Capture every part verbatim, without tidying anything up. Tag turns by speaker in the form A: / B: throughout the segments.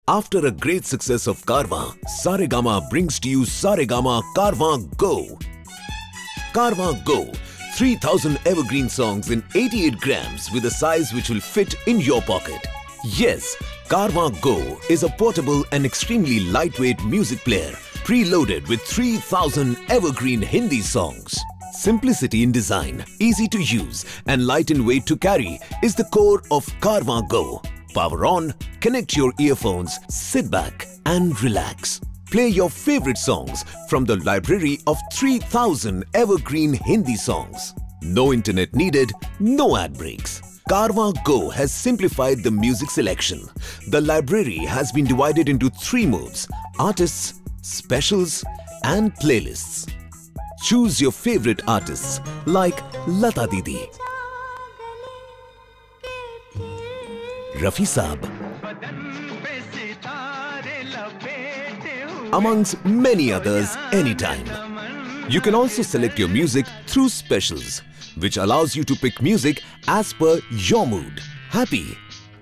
A: After a great success of Carvaan, Saregama brings to you Saregama Carvaan GO. Carvaan GO, three thousand evergreen songs in eighty-eight grams with a size which will fit in your pocket. Yes, Carvaan GO is a portable and extremely lightweight music player preloaded with three thousand evergreen Hindi songs. Simplicity in design, easy to use and light in weight to carry is the core of Carvaan GO. Power on, connect your earphones, sit back and relax. Play your favorite songs from the library of three thousand evergreen Hindi songs. No internet needed, no ad breaks. Carvaan GO has simplified the music selection. The library has been divided into three modes: artists, specials and playlists. Choose your favorite artists like Lata Didi, Rafi Saab, amongst many others anytime. You can also select your music through specials, which allows you to pick music as per your mood: happy,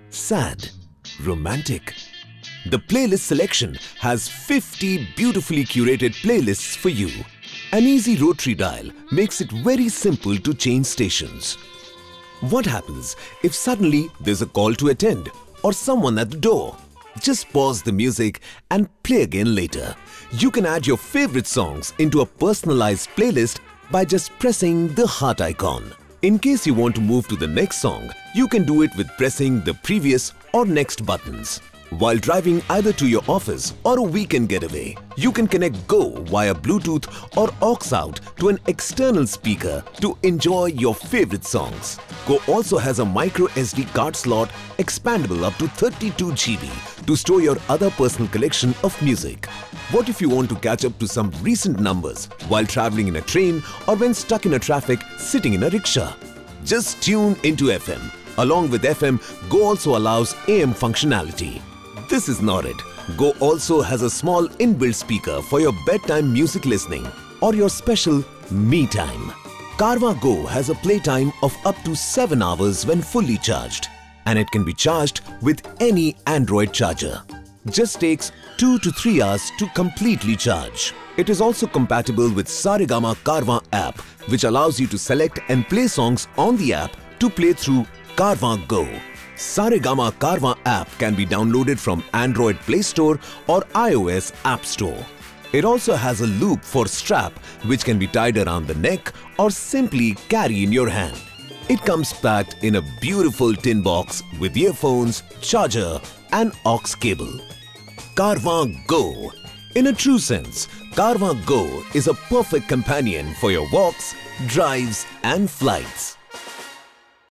A: sad, romantic. The playlist selection has fifty beautifully curated playlists for you. An easy rotary dial makes it very simple to change stations. What happens if suddenly there's a call to attend or someone at the door? Just pause the music and play again later. You can add your favorite songs into a personalized playlist by just pressing the heart icon. In case you want to move to the next song, you can do it with pressing the previous or next buttons. While driving either to your office or a weekend getaway, you can connect Go via Bluetooth or aux out to an external speaker to enjoy your favorite songs. Go also has a micro S D card slot expandable up to thirty-two G B to store your other personal collection of music. What if you want to catch up to some recent numbers while traveling in a train or when stuck in a traffic sitting in a rickshaw? Just tune into F M. Along with F M, Go also allows A M functionality. This is not it. Go also has a small inbuilt speaker for your bedtime music listening or your special me time. Carvaan GO has a playtime of up to seven hours when fully charged, and it can be charged with any Android charger. Just takes two to three hours to completely charge. It is also compatible with Saregama Carvaan app, which allows you to select and play songs on the app to play through Carvaan GO. Saregama Carvaan app can be downloaded from Android Play Store or iOS App Store. It also has a loop for strap which can be tied around the neck or simply carry in your hand. It comes packed in a beautiful tin box with earphones, charger and aux cable. Carvaan GO. In a true sense, Carvaan GO is a perfect companion for your walks, drives and flights.